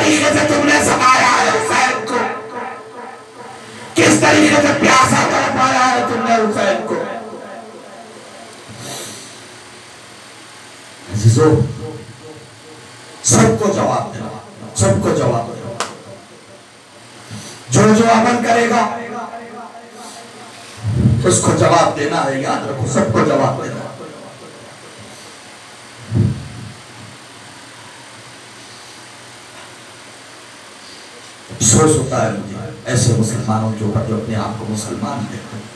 طریقے سے تم نے سمایا ہے حسین کو، کس طریقے سے پیاسا کر پایا ہے تم نے حسین کو. عزیزو سب کو جواب دینا، سب کو جواب دینا. جو عمل کرے گا اس کو جواب دینا ہے، یاد رکھو سب کو جواب دینا. افسوس ہوتا ہے مجھے ایسے مسلمانوں کے اوپر جو اپنے آپ کو مسلمان دیکھتے ہیں.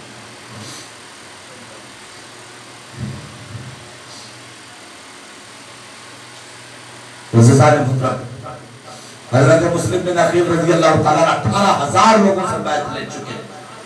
عزیزان محترم، حضرت مسلم بن عقیل رضی اللہ تعالیٰ 18,000 لوگوں سے بیعت لے چکے.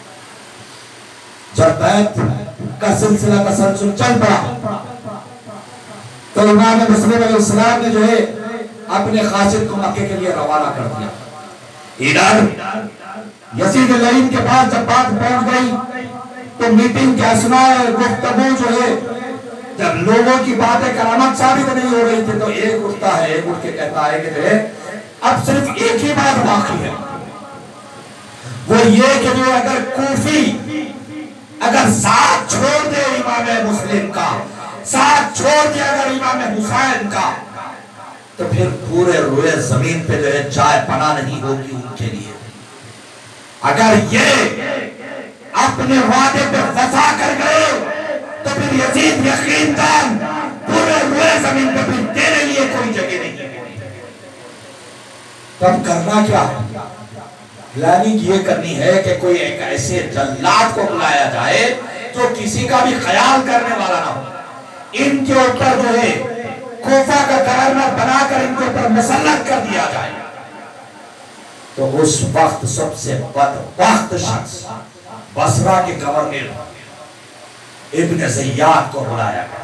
جب بیعت کا سلسلہ تسلسل چل پڑا تو امام مسلم علیہ السلام نے جو ہے اپنے قاصد کو مکے کے لیے روانہ کر دیا. ادھر یزید لعین کے پاس جب بات پہنچ گئی تو میٹنگ کے اثناء گفتگو جو ہے جب لوگوں کی باتیں کرامت ثابت نہیں ہو رہی تھی تو ایک اٹھتا ہے، ایک اٹھ کے کہتا ہے کہ جو ہے اب صرف ایک ہی بات باقی ہے، وہ یہ کہ جو اگر کوفی اگر ساتھ چھوڑ دے امام مسلم کا، ساتھ چھوڑ دے اگر امام حسین کا، تو پھر پورے روئے زمین پہ جو ہے جائے پناہ نہیں ہوگی ان کے لیے. اگر یہ اپنے وعدے پہ وفا کر گئے تو پھر یزید یقین دان پورے روئے زمین پہ پھر تیرے لیے کوئی جگہ نہیں ہے. تب کرنا کیا ہے؟ پلاننگ یہ کرنی ہے کہ کوئی ایک ایسے جلاد کو بلایا جائے جو کسی کا بھی خیال کرنے والا نہ ہو. ان کے اوپر جو ہے کوفہ کا گورنر بنا کر ان کے اوپر مسلط کر دیا جائے. تو اس وقت سب سے بدبخت شخص بصرہ کے گورنر ابن زیاد کو بلایا گیا.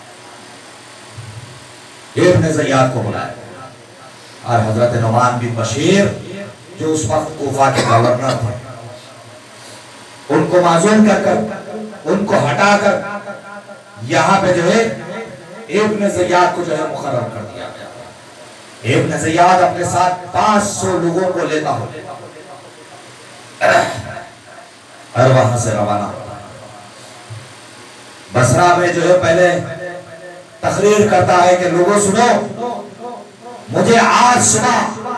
ابن زیاد کو بلایا گیا اور حضرت نعمان بن بشیر جو اس وقت کوفہ کے گورنر تھے ان کو معزول کر کر ان کو ہٹا کر یہاں پہ جو ہے ابن زیاد کو جو ہے مقرر کر دیا گیا. ابن زیاد اپنے ساتھ 500 لوگوں کو لیتا ہو اور وہاں سے روانہ ہو. بصرہ میں جو ہے پہلے تقریر کرتا ہے کہ لوگوں سنو، مجھے آج صبح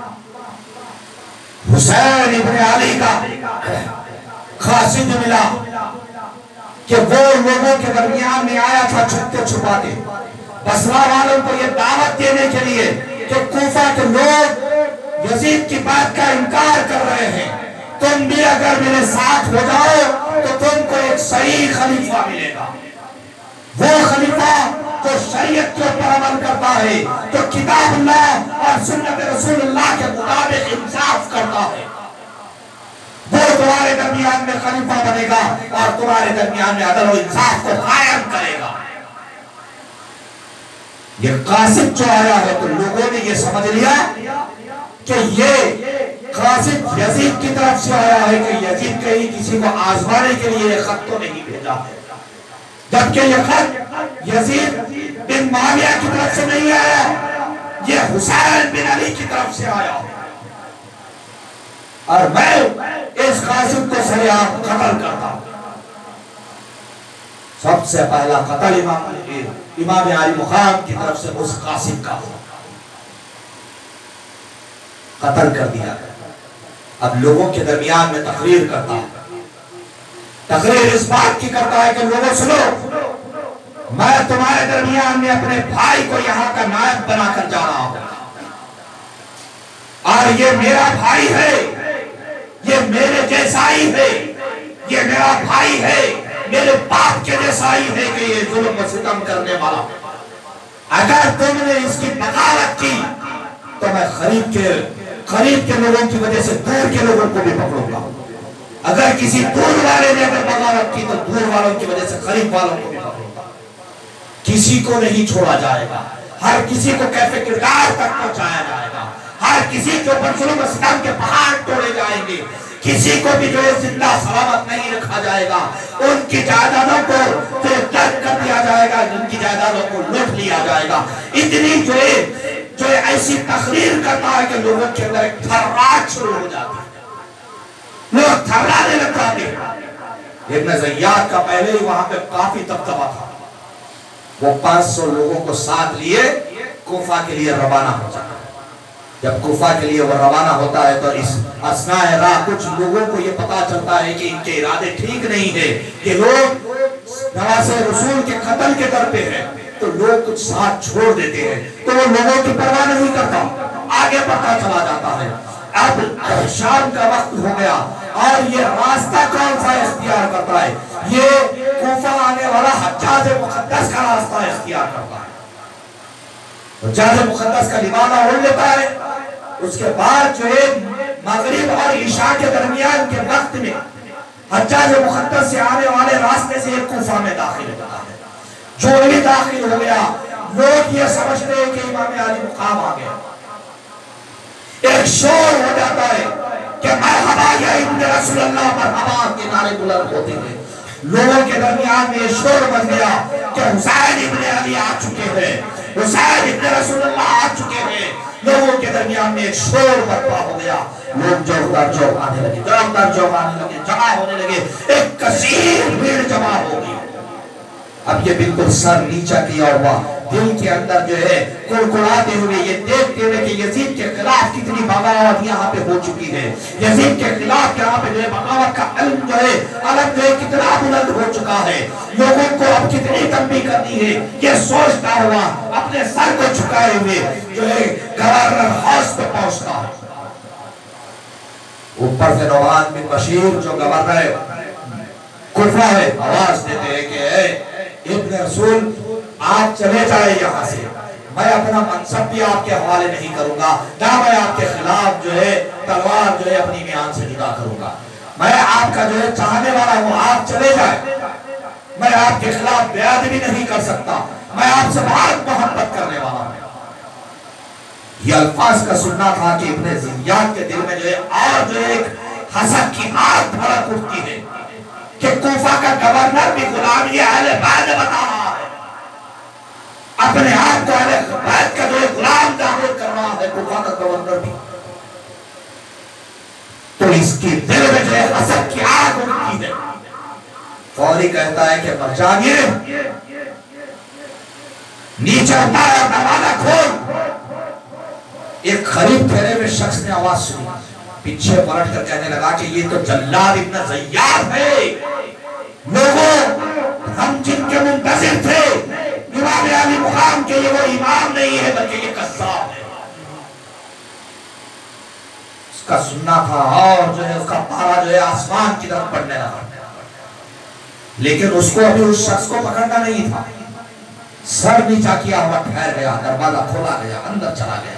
حسین ابن علی کا قاصد ملا کہ وہ لوگوں کے درمیان میں آیا تھا چھپتے چھپاتے بصرہ والوں کو یہ دعوت دینے کے لیے کہ کوفہ کے لوگ یزید کی بات کا انکار کر رہے ہیں، تم بھی اگر میرے ساتھ ہو جاؤ تو تم کو ایک صحیح خلیفہ ملے گا. وہ خلیفہ جو شریعت کے اوپر عمل کرتا ہے، جو کتاب اللہ اور سنت رسول اللہ کے مطابق انصاف کرتا ہے، وہ تمہارے درمیان میں خلیفہ بنے گا اور تمہارے درمیان میں عدل و انصاف کو قائم کرے گا. یہ قاصد جو آیا ہے تو لوگوں نے یہ سمجھ لیا کہ یہ قاصد یزید کی طرف سے آیا ہے کہ یزید کہیں کسی کو آزمانے کے لیے یہ خط تو نہیں بھیجا ہے، جبکہ یہ خط یزید بن معاویہ کی طرف سے نہیں آیا، یہ حسین بن علی کی طرف سے آیا. اور میں اس قاصد کو سریعان قتل کرتا ہوں. سب سے پہلا قتل امام علی مقام کی طرف سے اس قاصد کا قتل کر دیا. اب لوگوں کے درمیان میں تقریر کرتا ہے، تقریر اس بات کی کرتا ہے کہ لوگوں سنو، میں تمہارے درمیان میں اپنے بھائی کو یہاں کا نائب بنا کر جا رہا ہوں اور یہ میرا بھائی ہے، یہ میرے جیسا ہی ہے، یہ میرا بھائی ہے، میرے باپ کے جیسا ہی ہے کہ یہ ظلم و ستم کرنے والا. اگر تم نے اس کی بغاوت کی تو میں قریب کے لوگوں کی وجہ سے دور کے لوگوں کو بھی پکڑوں گا. اگر کسی دور والے نے اگر بغاوت کی تو دور والوں کی وجہ سے قریب والوں کو بھی پکڑوں گا. کسی کو نہیں چھوڑا جائے گا، ہر کسی کو کیفے کردار تک پہنچایا جائے گا، ہر کسی کے اوپر ظلم و ستم کے پہاڑ توڑے جائیں گے، کسی کو بھی جو ہے زندہ سلامت نہیں رکھا جائے گا. ان کی جائیدادوں کو جو ترک کر دیا جائے گا، ان کی جائیدادوں کو لوٹ لیا جائے گا. اتنی جو ہے جو ایسی تقریر کرتا ہے کہ لوگوں کے اندر ایک تھراٹ شروع ہو جاتی ہے، لوگ تھرانے لگ جاتے ہیں۔ ابن زیاد کا پہلے ہی وہاں پہ کافی دبدبہ تھا، وہ 500 لوگوں کو ساتھ لیے کوفہ کے لیے روانہ ہو جاتا ہے۔ جب کوفہ کے لیے وہ روانہ ہوتا ہے تو اس اثناء راہ کچھ لوگوں کو یہ پتا چلتا ہے کہ ان کے ارادے ٹھیک نہیں ہے، کہ لوگ نواز رسول کے قتل کے در پہ ہیں، تو لوگ کچھ ساتھ چھوڑ دیتے ہیں، تو وہ لوگوں کی پرواہ نہیں کرتا، آگے بڑھتا چلا جاتا ہے۔ اب شام کا وقت ہو گیا اور یہ راستہ کون سا اختیار کرتا ہے؟ یہ کوفہ آنے والا حجاج مقدس کا راستہ اختیار کرتا ہے۔ حجاج مقدس کا لبادہ اوڑھ لیتا ہے، اس کے بعد جو ہے مغرب اور عشاء کے درمیان کے وقت میں حجاج مقدس سے آنے والے راستے سے ایک کوفہ میں داخل ہوتا ہے۔ جو بھی داخل ہو گیا لوگ یہ سمجھتے ہیں کہ امام علی مقام آ گیا، ایک شور ہو جاتا ہے کہ مرحبا یا ابن رسول اللہ مرحبا کے نعرے بلند ہوتے ہیں۔ لوگوں کے درمیان میں یہ شور بن گیا کہ حسین ابن علی آ چکے ہیں، حسین ابن رسول اللہ آ چکے ہیں۔ لوگوں کے درمیان میں ایک شور برپا ہو گیا، لوگ جوک در جوک آنے لگے، جوک در جوک آنے لگے، جمع ہونے لگے، ایک کثیر بھیڑ جمع ہو گئی۔ اب یہ بالکل سر نیچا کیا ہوا، دل کے اندر جو ہے کڑکڑاتے ہوئے یہ دیکھتے ہوئے کہ یزید کے خلاف کتنی بغاوت یہاں پہ ہو چکی ہے، یزید کے خلاف یہاں پہ جو ہے بغاوت کا علم جو ہے علم جو ہے کتنا بلند ہو چکا ہے، لوگوں کو اب کتنی تنبیہ کرنی ہے، یہ سوچتا ہوا اپنے سر کو جھکائے ہوئے جو ہے گورنر ہاؤس پہ پہنچتا ہے۔ اوپر سے نعمان بن بشیر جو گورنر کوفہ ہے آواز دیتے ہیں کہ ابن رسول آپ چلے جائے یہاں سے، میں اپنا منصب بھی آپ کے حوالے نہیں کروں گا، نہ میں آپ کے خلاف جو ہے تلوار جو ہے اپنی میان سے جدا کروں گا، میں آپ کا جو ہے چاہنے والا ہوں، آپ چلے جائے، میں آپ کے خلاف بیعت بھی نہیں کر سکتا، میں آپ سے بہت محبت کرنے والا ہوں۔ یہ الفاظ کا سننا تھا کہ ابن زیاد کے دل میں جو ہے اور جو ایک حسد کی آگ بھڑک اٹھتی ہے کہ کوفہ کا گورنر بھی غلامی اہل بیت بتا رہا ہے، اپنے آپ کو اہل بیت کا جو ہے غلام تعبیر کر رہا ہے کوفہ کا گورنر بھی، تو اس کی دل میں جو ہے حسد کی آگ اٹھتی ہے۔ فوری کہتا ہے کہ مرجانیے نیچے اتار اور دروازہ کھول۔ ایک قریب ٹھہرے ہوئے شخص نے آواز سنی، پیچھے پلٹ کر کہنے لگا کہ یہ تو جلاد ابن زیاد ہے، لوگوں ہم جن کے منتظر تھے امام علی مقام کے، یہ وہ امام نہیں ہے بلکہ یہ قذاب ہے۔ اس کا سننا تھا اور جو ہے اس کا پارا جو ہے آسمان کی طرف پڑھنے لگا، لیکن اس کو ابھی اس شخص کو پکڑنا نہیں تھا، سر نیچا کیا ہوا ٹھہر گیا، دروازہ کھولا گیا، اندر چلا گیا،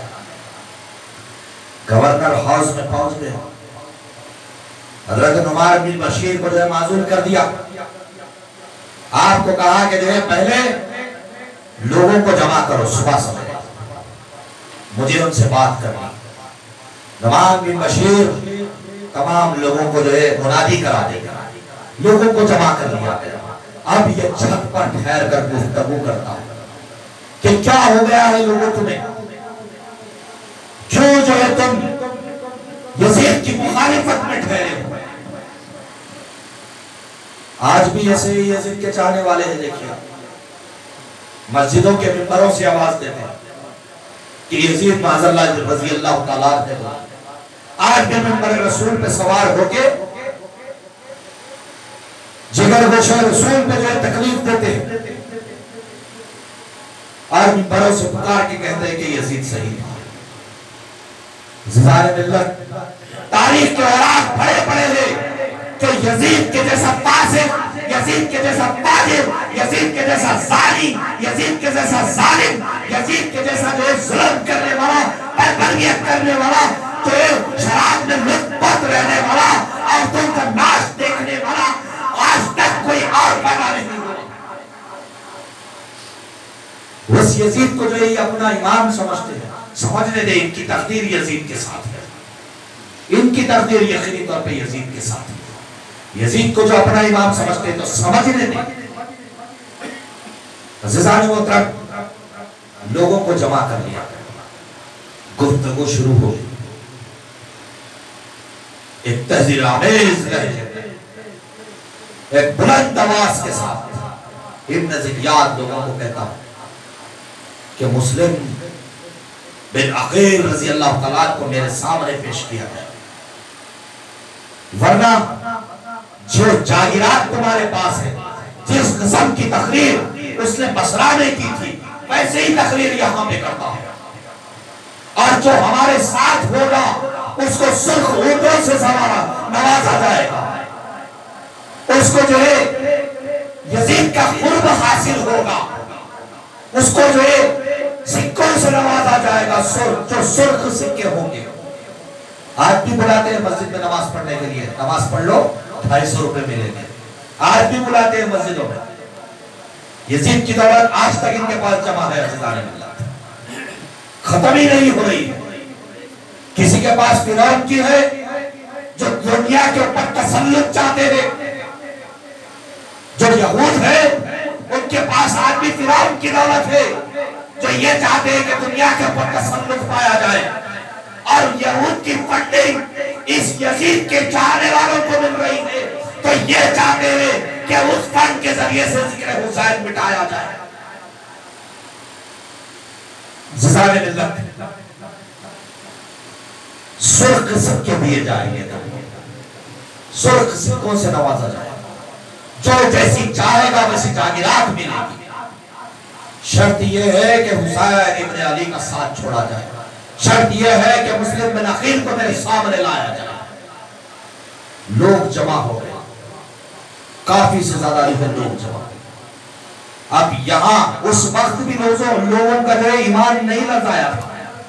گورنر ہاؤس میں پہنچ گئے، حضرت نعمان بن بشیر کو جو ہے معزول کر دیا، آپ کو کہا کہ جو ہے پہلے لوگوں کو جمع کرو، صبح سمجھے مجھے ان سے بات کرنی۔ نعمان بن بشیر تمام لوگوں کو جو ہے منادی کرا دے گا، لوگوں کو جمع کر لیا گیا۔ اب یہ چھت پر ٹھہر کر گفتگو کرتا ہے کہ کیا ہو گیا ہے لوگوں تمہیں، کیوں جو ہے تم یزید کی مخالفت میں ٹھہرے ہو؟ آج بھی ایسے ہی یزید کے چاہنے والے ہیں، دیکھئے مسجدوں کے ممبروں سے آواز دیتے ہیں کہ یزید معاذ اللہ رضی اللہ تعالیٰ عنہ آج بھی ممبر رسول پہ سوار ہو کے جگر گوشہ رسول پہ جو ہے تکلیف دیتے ہیں، آج ممبروں سے پکار کے کہتے ہیں کہ یزید صحیح تھا۔ زبان ملت تاریخ کے اوراق بڑے بڑے ہیں کہ یزید کے جیسا فاسق، یزید کے جیسا فاجر، یزید کے جیسا ظالم، یزید کے جیسا ظالم، یزید کے جیسا جو ہے ظلم کرنے والا، پربریت کرنے والا، جو ہے شراب میں لطفت رہنے والا، عورتوں کا ناچ دیکھنے والا، آج تک کوئی اور پیدا نہیں ہوا۔ اس یزید کو جو ہے اپنا امام سمجھتے ہیں، سمجھنے دے ان کی تقدیر یزید کے ساتھ ہے، ان کی تقدیر یقینی طور پہ یزید کے ساتھ ہے۔ یزید کو جو اپنا امام سمجھتے ہیں تو سمجھنے دے۔ عزیزان محترم لوگوں کو جمع کر لیا، گفتگو شروع ہو، ایک تحذیر آمیز لہجے میں، ایک بلند آواز کے ساتھ ابن زیاد لوگوں کو کہتا ہوں کہ مسلم بن عقیل رضی اللہ تعالیٰ کو میرے سامنے پیش کیا ہے، ورنہ جو جاگیرات تمہارے پاس ہے، جس قسم کی تقریر اس نے بصرہ میں کی تھی ویسے ہی تقریر یہاں پہ کرتا ہے، اور جو ہمارے ساتھ ہوگا اس کو سرخ اونٹوں سے نوازا جائے گا، اس کو جو ہے یزید کا قرب حاصل ہوگا، اس کو جو ہے سکوں سے نوازا جائے گا، جو سرخ سکے ہوں گے۔ آج بھی بلاتے ہیں مسجد میں نماز پڑھنے کے لیے، نماز پڑھ لو 250 روپے ملیں گے، آج بھی بلاتے ہیں مسجدوں میں۔ یزید کی دولت آج تک ان کے پاس جمع ہے، عزیزان اللہ ختم ہی نہیں ہو رہی ہے۔ کسی کے پاس فرعون کی ہے جو دنیا کے اوپر تسلط چاہتے ہیں، جو یہود ہے ان کے پاس آج بھی فرعون کی دولت ہے جو یہ چاہتے ہیں کہ دنیا کے اوپر تسلط پایا جائے، اور یہود کی فنڈنگ اس یزید کے چاہنے والوں کو مل رہی ہے، تو یہ چاہتے ہیں کہ اس فنڈ کے ذریعے سے ذکر حسین مٹایا جائے۔ ززان ملت سرخ سکے دیے جائیں گے، سرخ سکوں سے نوازا جائے گا، جو جیسی چاہے گا ویسی جاگیرات ملے گی۔ شرط یہ ہے کہ حسین ابن علی کا ساتھ چھوڑا جائے، شرط یہ ہے کہ مسلم بن عقیل کو میرے سامنے لایا جائے۔ لوگ جمع ہو گئے، کافی سے زیادہ لوگ جمع ہوئے۔ اب یہاں اس وقت بھی لوگوں کا جو ہے ایمان نہیں لرزایا تھا،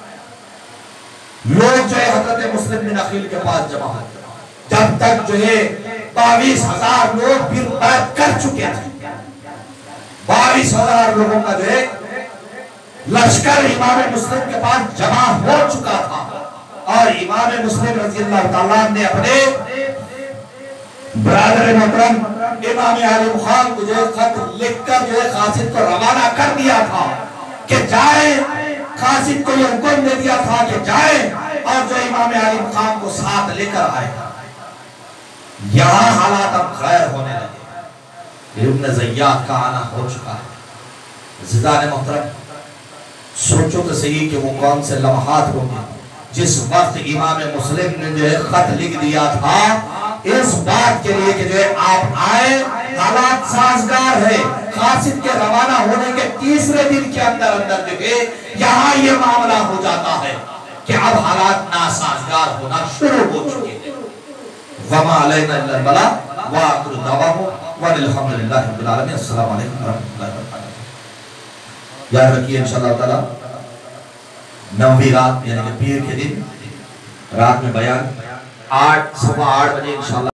لوگ جو ہے حضرت مسلم بن عقیل کے پاس جمع ہوئے، جب تک جو ہے 22,000 لوگ پھر بیعت کر چکے تھے، 22,000 لوگوں کا جو ہے لشکر امام مسلم کے پاس جمع ہو چکا تھا، اور امام مسلم رضی اللہ تعالیٰ نے اپنے برادر محترم امام علی خان کو جو ہے خط لکھ کر جو ہے قاصد کو روانہ کر دیا تھا کہ جائیں، قاصد کو یہ حکم دے دیا تھا کہ جائیں اور جو امام علی خان کو ساتھ لے کر آئے۔ یہاں حالات اب غیر ہونے لگے، ابن زیاد کا آنا ہو چکا ہے۔ زدان محترم سوچو تو صحیح کہ وہ کون سے لمحات ہوں گے جس وقت امام مسلم نے جو ہے خط لکھ دیا تھا اس بات کے لیے کہ جو ہے آپ آئے، حالات سازگار ہے، قاصد کے روانہ ہونے کے تیسرے دن کے اندر دیکھے یہاں یہ معاملہ ہو جاتا ہے کہ اب حالات ناسازگار ہونا شروع ہو چکے ہیں۔ وَمَا عَلَيْنَا إِلَّا الْبَلَاغُ وَآخِرُ دَعْوَاهُمْ وَالْحَمْدُ لِلَّهِ رَبِّ الْعَالَمِينَ۔ السلام علیکم ورحمۃ اللہ وبرکاتہ۔ یاد رکھیے انشاءاللہ تعالی 9ویں رات یعنی کہ پیر کے دن رات میں بیان 8 صبح 8 بجے انشاءاللہ